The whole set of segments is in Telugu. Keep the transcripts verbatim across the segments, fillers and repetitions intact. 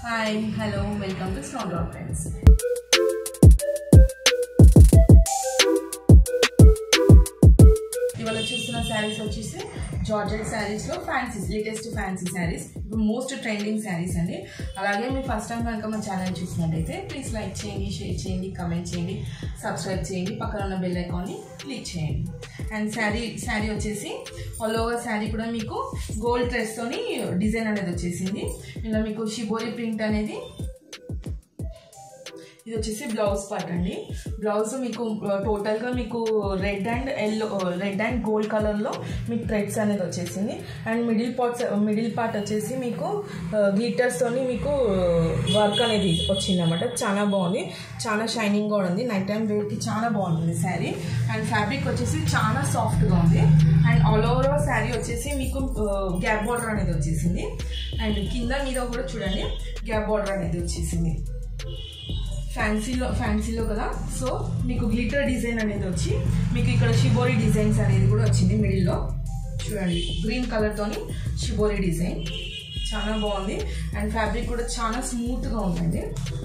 Hi, hello, welcome to Snowdrop Friends. ఇవాళ చూస్తున్న శారీస్ వచ్చేసి జార్జెట్ శారీస్ లో fancy latest fancy saris most trending saris అండి. అలాగే మీరు ఫస్ట్ టైం కనుక మా ఛానల్ చూసినట్టయితే ప్లీజ్ లైక్ చేయండి, షేర్ చేయండి, కమెంట్ చేయండి, సబ్స్క్రైబ్ చేయండి, పక్కన ఉన్న బెల్ ఐకాన్ని క్లిక్ చేయండి. అండ్ శారీ శారీ వచ్చేసి ఆల్ ఓవర్ శారీ కూడా మీకు గోల్డ్ థ్రెడ్స్తోని డిజైన్ అనేది వచ్చేసింది. ఇలా మీకు షిబోరి ప్రింట్ అనేది, ఇది వచ్చేసి బ్లౌజ్ పార్ట్ అండి. బ్లౌజ్ మీకు టోటల్గా మీకు red and yellow red and gold కలర్లో మీకు థ్రెడ్స్ అనేది వచ్చేసింది. And middle parts middle part వచ్చేసి మీకు గ్లిటర్స్తోని మీకు వర్క్ అనేది వచ్చింది అనమాట. చాలా బాగుంది, చాలా షైనింగ్గా ఉంది. నైట్ టైం వేర్కి చాలా బాగుంటుంది శారీ. అండ్ ఫ్యాబ్రిక్ వచ్చేసి చాలా సాఫ్ట్గా ఉంది. అండ్ ఆల్ ఓవర్ శారీ వచ్చేసి మీకు గ్యాప్ బార్డర్ అనేది వచ్చేసింది. అండ్ కింద మీద కూడా చూడండి గ్యాప్ బార్డర్ అనేది వచ్చేసింది. ఫ్యాన్సీలో ఫ్యాన్సీలో కదా, సో మీకు గ్లిటర్ డిజైన్ అనేది వచ్చి మీకు ఇక్కడ షిబోరి డిజైన్స్ అనేది కూడా వచ్చింది. మిడిల్లో చూడండి గ్రీన్ కలర్తోని షిబోరి డిజైన్ చాలా బాగుంది. అండ్ ఫ్యాబ్రిక్ కూడా చాలా స్మూత్గా ఉందండి.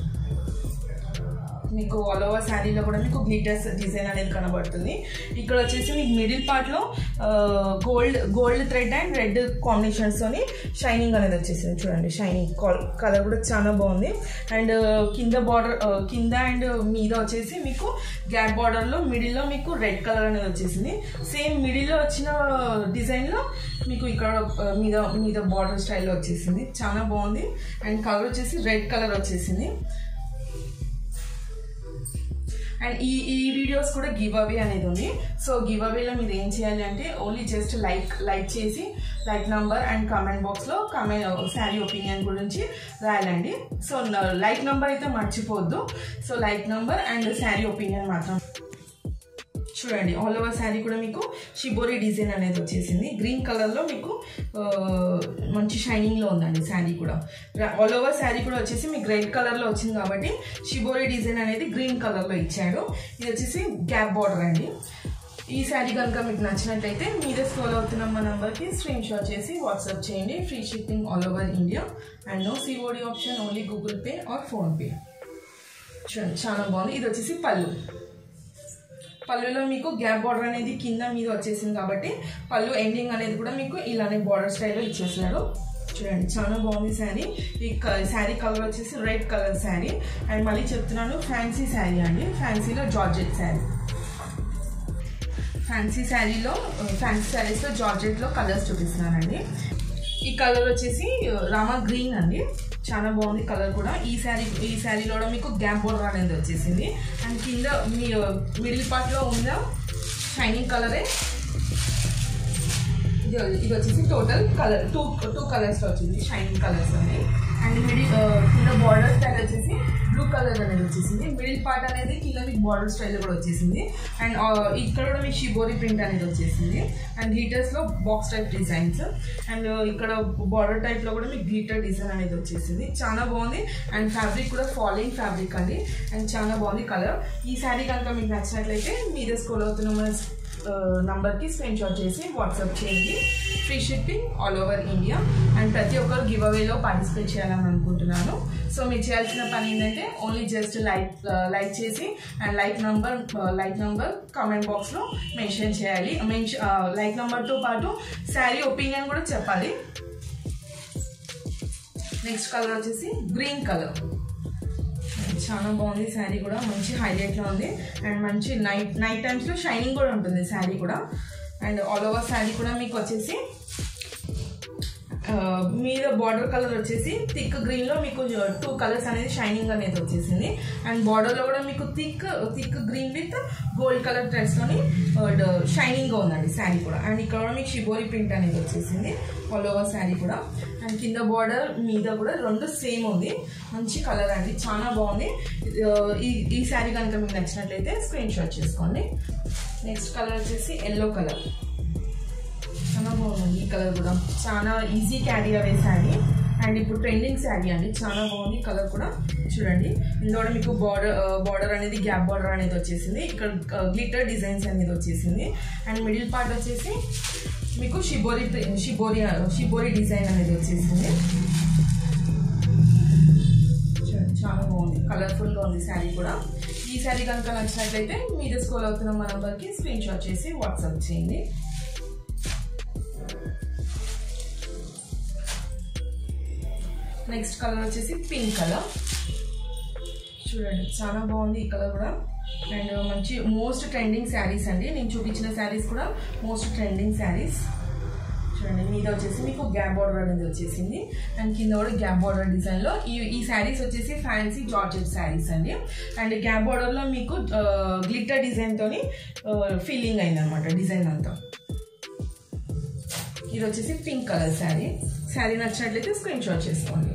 మీకు ఆల్ ఓవర్ శారీలో కూడా మీకు గ్లిటర్స్ డిజైన్ అనేది కనబడుతుంది. ఇక్కడ వచ్చేసి మీకు మిడిల్ పార్ట్లో gold gold thread and red కాంబినేషన్స్తోని షైనింగ్ అనేది వచ్చేసింది. చూడండి షైనింగ్ కలర్ కూడా చాలా బాగుంది. అండ్ కింద బార్డర్ కింద అండ్ మీద వచ్చేసి మీకు గ్యాప్ బార్డర్లో మిడిల్లో మీకు రెడ్ కలర్ అనేది వచ్చేసింది. సేమ్ మిడిల్లో వచ్చిన డిజైన్లో మీకు ఇక్కడ మీద మీద బార్డర్ స్టైల్లో వచ్చేసింది. చాలా బాగుంది. అండ్ కలర్ వచ్చేసి రెడ్ కలర్ వచ్చేసింది. అండ్ ఈ ఈ వీడియోస్ కూడా గివ్ అవే అనేది ఉంది. సో గివ్ అవేలో మీరు ఏం చేయాలి అంటే ఓన్లీ జస్ట్ లైక్ లైక్ చేసి లైక్ నంబర్ అండ్ కామెంట్ బాక్స్లో కామెంట్ శారీ ఒపీనియన్ గురించి రాయాలండి. సో లైక్ నంబర్ అయితే మర్చిపోవద్దు. So like number and sari opinion మాత్రం చూడండి. ఆల్ ఓవర్ శారీ కూడా మీకు షిబోరి డిజైన్ అనేది వచ్చేసింది. గ్రీన్ కలర్లో మీకు మంచి షైనింగ్లో ఉందండి శారీ కూడా. ఆల్ ఓవర్ శారీ కూడా వచ్చేసి మీకు రెడ్ కలర్లో వచ్చింది కాబట్టి షిబోరి డిజైన్ అనేది గ్రీన్ కలర్లో ఇచ్చాడు. ఇది వచ్చేసి గ్యాప్ బార్డర్ అండి. ఈ శారీ కనుక మీకు నచ్చినట్లయితే మీరే స్క్రోల్ అవుతున్న మా నెంబర్కి స్క్రీన్ షాట్ చేసి వాట్సాప్ చేయండి. Free shipping all over India and no COD option, only Google Pay or PhonePe. చూడండి చాలా బాగుంది. ఇది వచ్చేసి పళ్ళు. పళ్ళులో మీకు గ్యాప్ బార్డర్ అనేది కింద మీద వచ్చేసింది కాబట్టి పళ్ళు ఎండింగ్ అనేది కూడా మీకు ఇలానే బార్డర్ స్టైల్లో ఇచ్చేసారు. చూడండి చాలా బాగుంది శారీ. ఈ శారీ కలర్ వచ్చేసి రెడ్ కలర్ శారీ. అండ్ మళ్ళీ చెప్తున్నాను ఫ్యాన్సీ శారీ అండి. ఫ్యాన్సీలో జార్జెట్ శారీ. ఫ్యాన్సీ శారీలో ఫ్యాన్సీ శారీస్లో జార్జెట్లో కలర్స్ చూపిస్తున్నానండి. ఈ కలర్ వచ్చేసి రామా గ్రీన్ అండి. చాలా బాగుంది కలర్ కూడా. ఈ శారీ ఈ శారీలో కూడా మీకు గ్యాప్ బోర్డర్ అనేది వచ్చేసింది. అండ్ కింద మీ మిడిల్ పార్ట్లో ఉన్న షైనింగ్ కలరే ఇది వచ్చేసి టోటల్ కలర్ టూ టూ కలర్స్లో వచ్చింది షైనింగ్ కలర్స్ అని. అండ్ మిడిల్ కింద బార్డర్ స్టైల్ వచ్చేసి బ్లూ కలర్ అనేది వచ్చేసింది. మిడిల్ పార్ట్ అనేది కింద మీకు బార్డర్ స్టైల్ కూడా వచ్చేసింది. అండ్ ఇక్కడ కూడా మీకు షిబోరి ప్రింట్ అనేది వచ్చేసింది. అండ్ గ్లిటర్స్లో బాక్స్ టైప్ డిజైన్స్. అండ్ ఇక్కడ బార్డర్ టైప్లో కూడా మీకు గ్లిటర్ డిజైన్ అనేది వచ్చేసింది. చాలా బాగుంది. అండ్ ఫ్యాబ్రిక్ కూడా ఫాలోయింగ్ ఫ్యాబ్రిక్ అండి. అండ్ చాలా బాగుంది కలర్. ఈ శారీ కనుక మీకు నచ్చినట్లయితే మీరే స్క్రోల్ అవుతున్న మన నంబర్కి స్క్రీన్ షాట్ చేసి వాట్సాప్ చేయండి. Free shipping all over India. And ప్రతి ఒక్కరు గివ్ అవేలో పార్టిసిపేట్ చేయాలని అనుకుంటున్నాను. సో మీరు చేయాల్సిన పని ఏంటంటే ఓన్లీ జస్ట్ లైక్ లైక్ చేసి and like number like number comment బాక్స్లో మెన్షన్ చేయాలి. మెన్షన్ లైక్ నంబర్తో పాటు శారీ ఒపీనియన్ కూడా చెప్పాలి. నెక్స్ట్ కలర్ వచ్చేసి గ్రీన్ కలర్. చాలా బాగుంది శారీ కూడా. మంచి హైలైట్లో ఉంది. అండ్ మంచి నైట్ నైట్ టైమ్స్లో షైనింగ్ కూడా ఉంటుంది శారీ కూడా. అండ్ ఆల్ ఓవర్ శారీ కూడా మీకు వచ్చేసి మీద బార్డర్ కలర్ వచ్చేసి థిక్ గ్రీన్లో మీకు టూ కలర్స్ అనేది షైనింగ్ అనేది వచ్చేసింది. అండ్ బార్డర్లో కూడా మీకు thick thick green with gold colour థ్రెడ్స్తోని షైనింగ్గా ఉందండి శారీ కూడా. అండ్ ఇక్కడ కూడా మీకు షిబోరి ప్రింట్ అనేది వచ్చేసింది ఆల్ ఓవర్ శారీ కూడా. అండ్ కింద బార్డర్ మీద కూడా రెండు సేమ్ ఉంది. మంచి కలర్ అండి, చాలా బాగుంది. ఈ ఈ శారీ కనుక మీకు నచ్చినట్లయితే స్క్రీన్ షాట్ చేసుకోండి. నెక్స్ట్ కలర్ వచ్చేసి ఎల్లో కలర్. చాలా బాగుంది ఈ కలర్ కూడా. చాలా ఈజీ క్యారీ అవే శారీ. అండ్ ఇప్పుడు ట్రెండింగ్ శారీ అండి. చాలా బాగుంది కలర్ కూడా. చూడండి ఇందులో మీకు బార్డర్ బార్డర్ అనేది గ్యాప్ బార్డర్ అనేది వచ్చేసింది. ఇక్కడ గ్లిటర్ డిజైన్స్ అనేది వచ్చేసింది. అండ్ మిడిల్ పార్ట్ వచ్చేసి మీకు షిబోరి షిబోరి షిబోరి డిజైన్ అనేది వచ్చేసింది. కలర్ఫుల్గా ఉంది శారీ కూడా. ఈ శారీ కనుక నచ్చినట్లయితే మీద స్క్రోల్ అవుతున్న మా నంబర్కి స్క్రీన్ షాట్ చేసి వాట్సాప్ చేయండి. నెక్స్ట్ కలర్ వచ్చేసి పింక్ కలర్. చూడండి చాలా బాగుంది ఈ కలర్ కూడా. అండ్ మంచి మోస్ట్ ట్రెండింగ్ శారీస్ అండి. నేను చూపించిన శారీస్ కూడా మోస్ట్ ట్రెండింగ్ శారీస్. చూడండి మీద వచ్చేసి మీకు గ్యాప్ బార్డర్ అనేది వచ్చేసింది అండ్ కింద కూడా గ్యాప్ బార్డర్ డిజైన్లో. ఈ ఈ శారీస్ వచ్చేసి ఫ్యాన్సీ జార్జెట్ శారీస్ అండి. అండ్ గ్యాప్ బార్డర్లో మీకు గ్లిటర్ డిజైన్తో ఫీలింగ్ అయింది అనమాట డిజైన్ అంతా. ఇది వచ్చేసి పింక్ కలర్ శారీ. శారీ నచ్చినట్లయితే స్క్రీన్ షాట్ చేసుకోండి.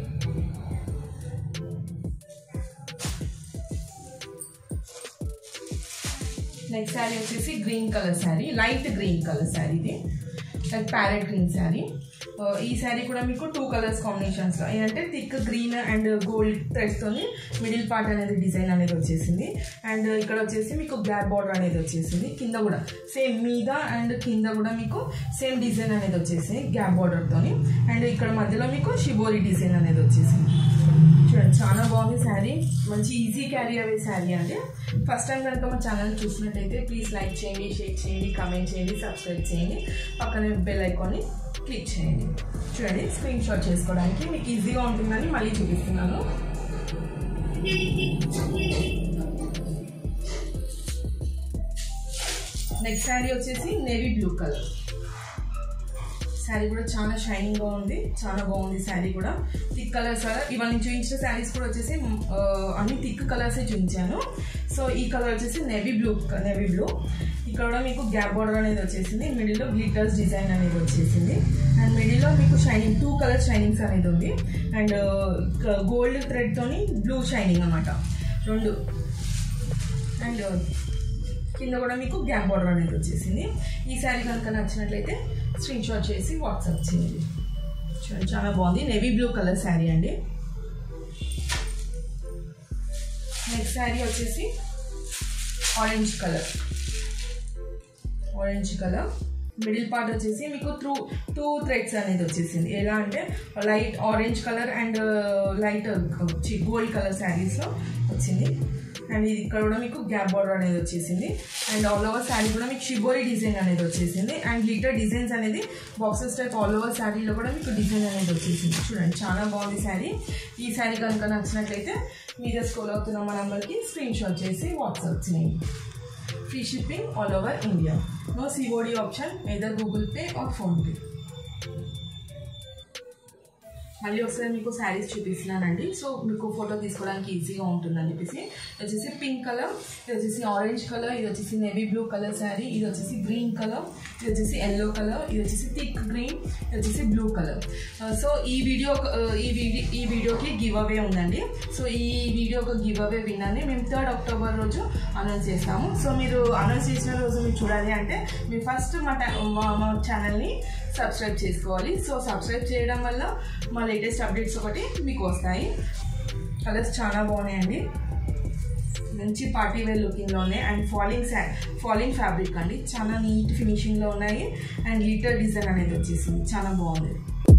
నెక్స్ట్ శారీ వచ్చేసి green colour sari, light green colour sari. ఇది లైక్ ప్యారెట్ గ్రీన్ శారీ. ఈ శారీ కూడా మీకు టూ కలర్స్ కాంబినేషన్స్లో ఏంటంటే థిక్ గ్రీన్ అండ్ గోల్డ్ థ్రెడ్స్తో మిడిల్ పార్ట్ అనేది డిజైన్ అనేది వచ్చేసింది. అండ్ ఇక్కడ వచ్చేసి మీకు గ్యాప్ బార్డర్ అనేది వచ్చేసింది. కింద కూడా సేమ్ మీద అండ్ కింద కూడా మీకు సేమ్ డిజైన్ అనేది వచ్చేసింది గ్యాప్ బార్డర్తో. అండ్ ఇక్కడ మధ్యలో మీకు షిబోరి డిజైన్ అనేది వచ్చేసింది. చూడండి చాలా బాగుంది శారీ. మంచి ఈజీ క్యారీ అవే శారీ అండి. ఫస్ట్ టైం కనుక మా ఛానల్ చూసినట్టయితే ప్లీజ్ లైక్ చేయండి, షేర్ చేయండి, కమెంట్ చేయండి, సబ్స్క్రైబ్ చేయండి, పక్కనే బెల్ ఐకాన్ని క్లిక్ చేయండి. చూడండి స్క్రీన్ షాట్ చేసుకోవడానికి మీకు ఈజీగా ఉంటుందని మళ్ళీ చూపిస్తున్నాను. నెక్స్ట్ శారీ వచ్చేసి నేవీ బ్లూ కలర్ శారీ. కూడా చాలా షైనింగ్గా ఉంది, చాలా బాగుంది శారీ కూడా. థిక్ కలర్స్ ఇవన్నీ చూపించిన శారీస్ కూడా వచ్చేసి అన్ని థిక్ కలర్సే చూపించాను. సో ఈ కలర్ వచ్చేసి నేవీ బ్లూ నేవీ బ్లూ. ఇక్కడ కూడా మీకు గ్యాప్ బార్డర్ అనేది వచ్చేసింది. మిడిల్లో గ్లిటర్స్ డిజైన్ అనేది వచ్చేసింది. అండ్ మిడిల్లో మీకు షైనింగ్ టూ కలర్ షైనింగ్స్ అనేది ఉంది. అండ్ గోల్డ్ థ్రెడ్తోని బ్లూ షైనింగ్ అన్నమాట రెండు. అండ్ కింద కూడా మీకు గ్యాప్ బార్డర్ అనేది వచ్చేసింది. ఈ శారీ కనుక నచ్చినట్లయితే స్క్రీన్ షాట్ చేసి వాట్సాప్ చేయండి. చూడండి చాలా బాగుంది నేవీ బ్లూ కలర్ శారీ అండి. నెక్స్ట్ శారీ వచ్చేసి orange colour. Orange colour middle part వచ్చేసి మీకు త్రూ టూ థ్రెడ్స్ అనేది వచ్చేసింది. ఎలా అంటే light orange colour and light gold colour శారీస్లో వచ్చింది. అండ్ ఇది ఇక్కడ కూడా మీకు గ్యాప్ బార్డర్ అనేది వచ్చేసింది. అండ్ ఆల్ ఓవర్ శారీ కూడా మీకు షిబోరి డిజైన్ అనేది వచ్చేసింది. అండ్ గ్లిటర్ డిజైన్స్ అనేది బాక్సెస్ టైప్ ఆల్ ఓవర్ శారీలో కూడా మీకు డిజైన్ అనేది వచ్చేసింది. చూడండి చాలా బాగుంది శారీ. ఈ శారీ కనుక నచ్చినట్లయితే మీద స్క్రోల్ అవుతున్న మా నెంబర్కి స్క్రీన్ షాట్ చేసి వాట్సాప్ చేయండి. Free shipping all over India. No COD option, either Google Pay or PhonePe. మళ్ళీ ఒకసారి మీకు శారీస్ చూపిస్తున్నానండి. సో మీకు ఫోటో తీసుకోవడానికి ఈజీగా ఉంటుందని చెప్పేసి. ఇది వచ్చేసి పింక్ కలర్, ఇది వచ్చేసి ఆరెంజ్ కలర్, ఇది వచ్చేసి నేవీ బ్లూ కలర్ శారీ, ఇది వచ్చేసి గ్రీన్ కలర్, ఇది వచ్చేసి ఎల్లో కలర్, ఇది వచ్చేసి థిక్ గ్రీన్, ఇది వచ్చేసి బ్లూ కలర్. సో ఈ వీడియో ఈ వీడియో ఈ వీడియోకి గివ్ అవే ఉందండి. సో ఈ వీడియోకి గివ్ అవే విన్నాన్ని మేము థర్డ్ అక్టోబర్ రోజు అనౌన్స్ చేస్తాము. సో మీరు అనౌన్స్ చేసిన రోజు మీరు చూడాలి అంటే మీరు ఫస్ట్ మా మా ఛానల్ని సబ్స్క్రైబ్ చేసుకోవాలి. సో సబ్స్క్రైబ్ చేయడం వల్ల మా లేటెస్ట్ అప్డేట్స్ ఒకటి మీకు వస్తాయి. కలర్స్ చాలా బాగున్నాయండి. మంచి పార్టీ వేర్ లుకింగ్లో ఉన్నాయి. అండ్ ఫాలింగ్ ఫాలింగ్ ఫ్యాబ్రిక్ అండి. చాలా నీట్ ఫినిషింగ్లో ఉన్నాయి. అండ్ లీటర్ డిజైన్ అనేది వచ్చేసింది. చాలా బాగుంది.